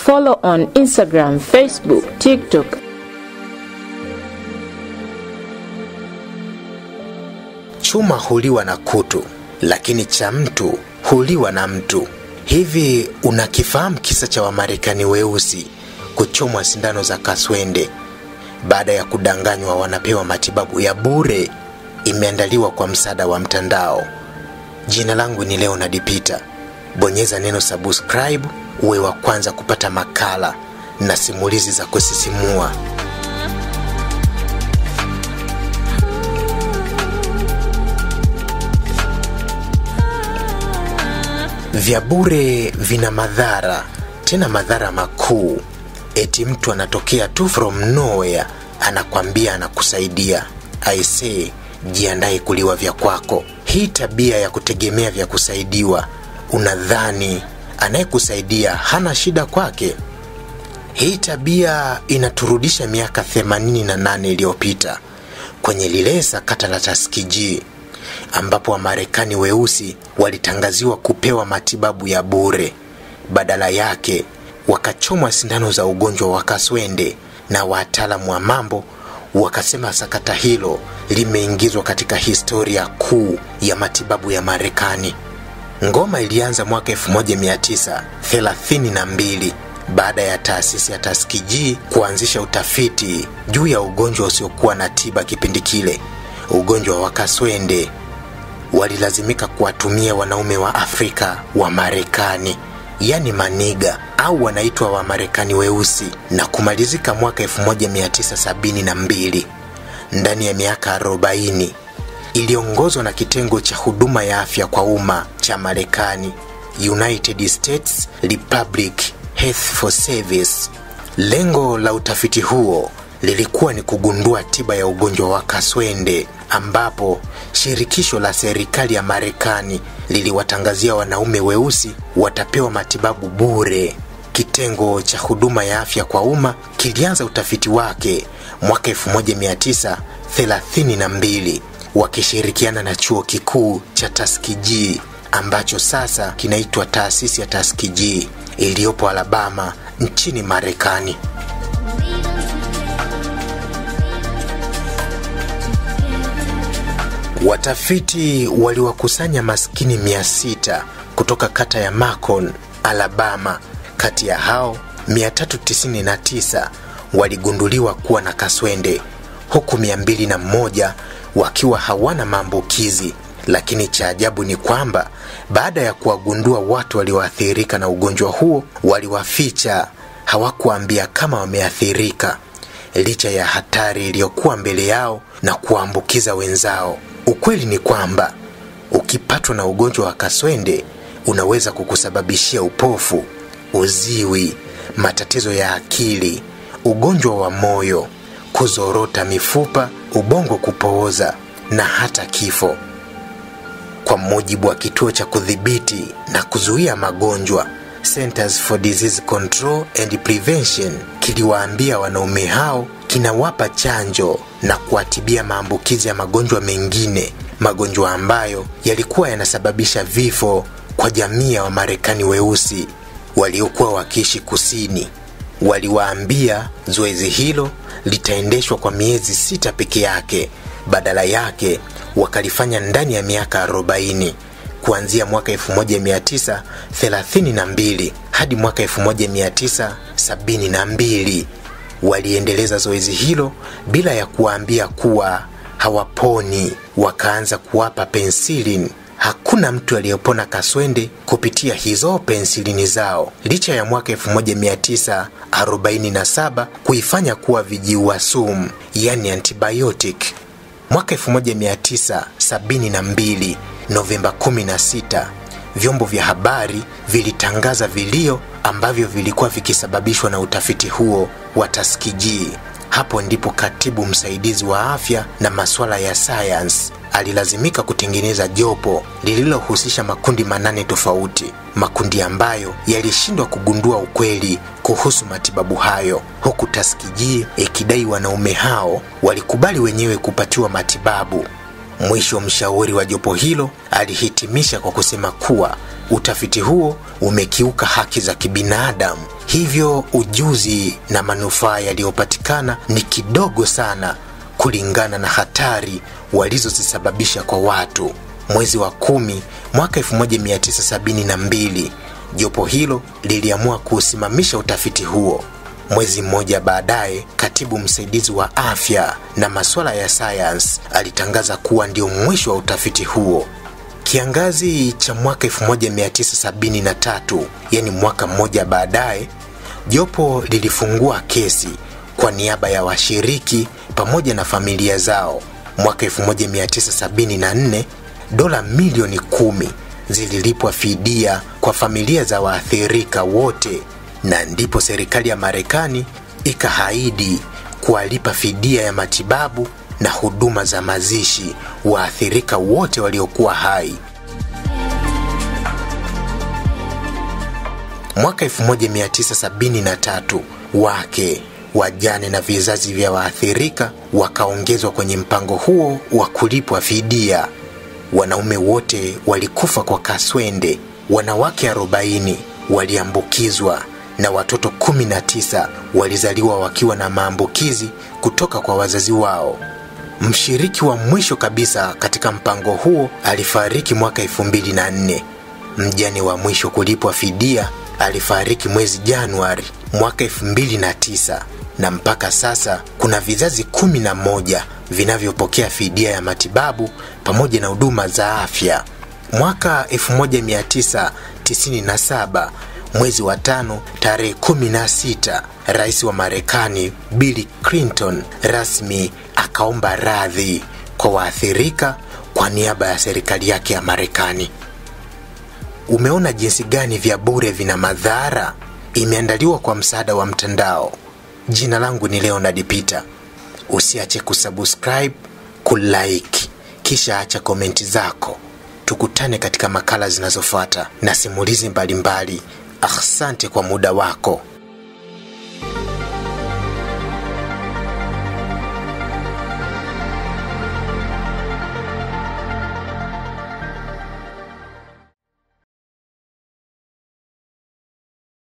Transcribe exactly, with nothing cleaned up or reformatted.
Follow on Instagram, Facebook, TikTok. Chuma huliwa na kutu, lakini cha mtu huliwa na mtu. Hivi unakifahamu kisa cha Wamarekani weusi kuchomwa sindano za Kaswende baada ya kudanganywa wanapewa matibabu ya bure? Imeandaliwa kwa msaada wa mtandao. Jina langu ni Leo Nadipita. Bonyeza neno subscribe uwe wa kwanza kupata makala na simulizi za kusisimua. Vya bure vina madhara, tena madhara makuu. Eti mtu anatokea tu from nowhere anakwambia anakusaidia. I say, jiandae kuliwa vya kwako. Hii tabia ya kutegemea vya kusaidiwa, unadhani anayekusaidia hana shida kwake? Hii tabia inaturudisha miaka themanini na nane iliyopita kwenye lile sakata la Tuskegee, ambapo Wamarekani weusi walitangaziwa kupewa matibabu ya bure. Badala yake wakachomwa sindano za ugonjwa wa Kaswende, na wataalamu wa mambo wakasema sakata hilo limeingizwa katika historia kuu ya matibabu ya Marekani. Ngoma ilianza mwaka elfu moja mia tisa thelathini na mbili baada ya taasisi ya Tuskegee kuanzisha utafiti juu ya ugonjwa usiokuwa na tiba kipindi kile, ugonjwa wa Kaswende. Walilazimika kuwatumia wanaume wa Afrika wa Marekani, yani maniga au wanaitwa Wamarekani weusi, na kumalizika mwaka elfu moja mia tisa sabini na mbili. Ndani ya miaka arobaini iliongozwa na kitengo cha huduma ya afya kwa umma cha Marekani, United States Republic Health for Service. Lengo la utafiti huo lilikuwa ni kugundua tiba ya ugonjwa wa Kaswende, ambapo shirikisho la serikali ya Marekani liliwatangazia wanaume weusi watapewa matibabu bure. Kitengo cha huduma ya afya kwa umma kilianza utafiti wake mwaka elfu moja mia tisa thelathini na mbili wakishirikiana na chuo kikuu cha Tuskegee, ambacho sasa kinaitwa taasisi ya Tuskegee iliyopo Alabama nchini Marekani. Watafiti waliwakusanya maskini mia sita kutoka kata ya Macon, Alabama. Kati ya hao mia tatu tisini na tisa waligunduliwa kuwa na Kaswende, huku mia mbili na moja wakiwa hawana maambukizi. Lakini cha ajabu ni kwamba baada ya kuwagundua watu walioathirika na ugonjwa huo, waliwaficha, hawakuambia kama wameathirika, licha ya hatari iliyokuwa mbele yao na kuambukiza wenzao. Ukweli ni kwamba ukipatwa na ugonjwa wa Kaswende unaweza kukusababishia upofu, uziwi, matatizo ya akili, ugonjwa wa moyo, kuzorota mifupa, ubongo kupooza na hata kifo. Kwa mujibu wa kituo cha kudhibiti na kuzuia magonjwa, Centers for Disease Control and Prevention, kiliwaambia wanaume hao kinawapa chanjo na kuatibia maambukizi ya magonjwa mengine, magonjwa ambayo yalikuwa yanasababisha vifo kwa jamii ya Wamarekani weusi waliokuwa wakiishi kusini. Waliwaambia zoezi hilo litaendeshwa kwa miezi sita peke yake. Badala yake wakalifanya ndani ya miaka arobaini, kuanzia mwaka elfu moja mia tisa thelathini na mbili hadi mwaka elfu moja mia tisa sabini na mbili. Waliendeleza zoezi hilo bila ya kuambia kuwa hawaponi. Wakaanza kuwapa pensilini. Hakuna mtu aliyepona Kaswende kupitia hizo pensilini zao, licha ya mwaka elfu moja mia tisa arobaini na saba kuifanya kuwa vijiua sumu, yani antibiotic. Mwaka elfu moja mia tisa sabini na mbili, Novemba kumi na sita, vyombo vya habari vilitangaza vilio ambavyo vilikuwa vikisababishwa na utafiti huo wa Tuskegee. Hapo ndipo katibu msaidizi wa afya na masuala ya science alilazimika kutengeneza jopo lililohusisha makundi manane tofauti, makundi ambayo yalishindwa kugundua ukweli kuhusu matibabu hayo, huku Tuskegee ikidai wanaume hao walikubali wenyewe kupatiwa matibabu. Mwisho, mshauri wa jopo hilo alihitimisha kwa kusema kuwa utafiti huo umekiuka haki za kibinadamu, Hivyo ujuzi na manufaa yaliyopatikana ni kidogo sana kulingana na hatari walizozisababisha kwa watu. Mwezi wa kumi mwaka elfu moja mia tisa sabini na mbili, jopo hilo liliamua kusimamisha utafiti huo. Mwezi mmoja baadaye, katibu msaidizi wa afya na masuala ya sayansi alitangaza kuwa ndio mwisho wa utafiti huo. Kiangazi cha mwaka elfu moja mia tisa sabini na tatu, yani mwaka mmoja baadaye, jopo lilifungua kesi kwa niaba ya washiriki pamoja na familia zao. Mwaka elfu moja mia tisa sabini na nne, dola milioni kumi zililipwa fidia kwa familia za waathirika wote, na ndipo serikali ya Marekani ikaahidi kuwalipa fidia ya matibabu na huduma za mazishi waathirika wote waliokuwa hai. Mwaka elfu moja mia tisa sabini na tatu, wake, wajane na vizazi vya waathirika wakaongezwa kwenye mpango huo wa kulipwa fidia. Wanaume wote walikufa kwa kaswende, wanawake arobaini waliambukizwa na watoto kumi na tisa walizaliwa wakiwa na maambukizi kutoka kwa wazazi wao. Mshiriki wa mwisho kabisa katika mpango huo alifariki mwaka elfu mbili na nne. Mjane wa mwisho kulipwa fidia alifariki mwezi Januari mwaka elfu mbili na tisa, na mpaka sasa kuna vizazi kumi na moja vinavyopokea fidia ya matibabu pamoja na huduma za afya. Mwaka elfu moja mia tisa tisini na saba, mwezi wa tano tarehe kumi na sita, rais wa Marekani Bill Clinton rasmi akaomba radhi kwa waathirika kwa niaba ya serikali yake ya Marekani. Umeona jinsi gani vya bure vina madhara? Imeandaliwa kwa msaada wa mtandao. Jina langu ni Leonard Peter. Usiache kusubscribe, kulike, kisha acha komenti zako. Tukutane katika makala zinazofuata na simulizi mbalimbali. Asante kwa muda wako.